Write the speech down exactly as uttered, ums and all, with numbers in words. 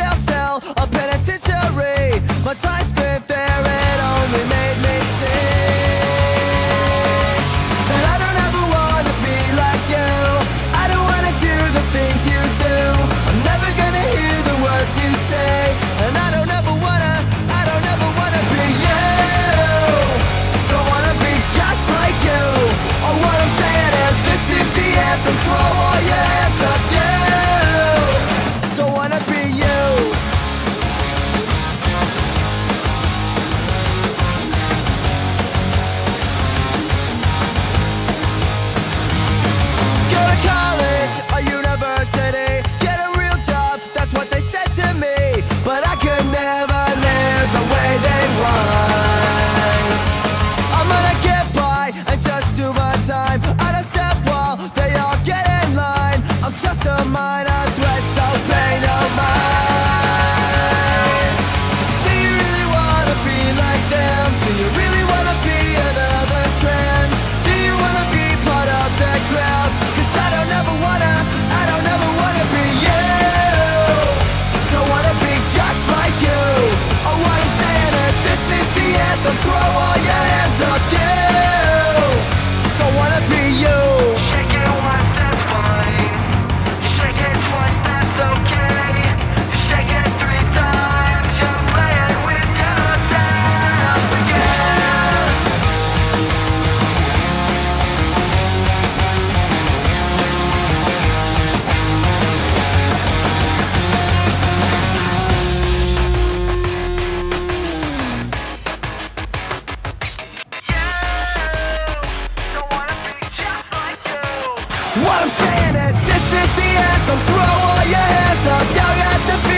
jail cell, a penitentiary. My time spent there, it only made me sick. And I don't ever wanna be like you. I don't wanna do the things you do. I'm never gonna hear the words you say. And I don't ever wanna, I don't ever wanna be you. Don't wanna be just like you. Oh, what I'm saying is, this is the anthem. Throw all your hands up, you. Don't wanna be you. Go to college, a university, get a real job, that's what they said to me. But I could never live the way they want. I'm gonna get by and just do my time. I don't step while they all get in line. I'm just a minor threat, so pay no mind. Do you really wanna be like them? Do you really wanna be another trend? Do you wanna be part of the crowd? Cause I don't ever wanna, I don't ever wanna be you. Don't wanna be just like you. Oh, what I'm saying is, this is the anthem. Throw all your hands up, you. Don't wanna be you. Shake it once, that's fine. Shake it twice, that's okay. Shake it three times, you're playing with yourself again. You don't wanna be just like you. What I'm saying is, this is the anthem. Throw all your hands up, young at the